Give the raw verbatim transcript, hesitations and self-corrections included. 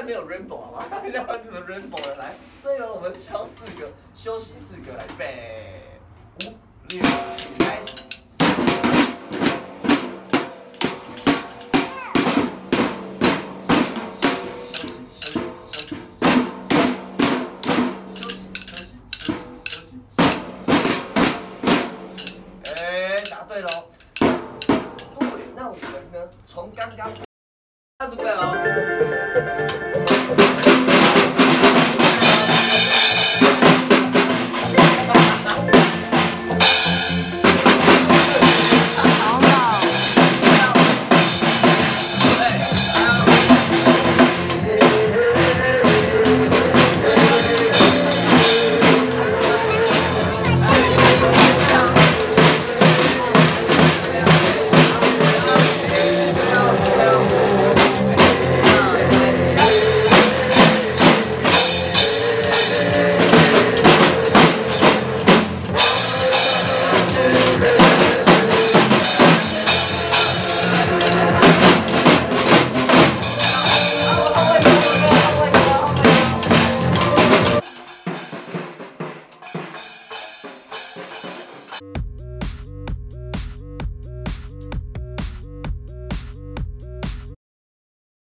没有 rainbow 好吗？这样什么 rainbow 的来，所以呢，我们敲四个，休息四个，来预备，五六七，开始。 对喽，对，那我们呢，从刚刚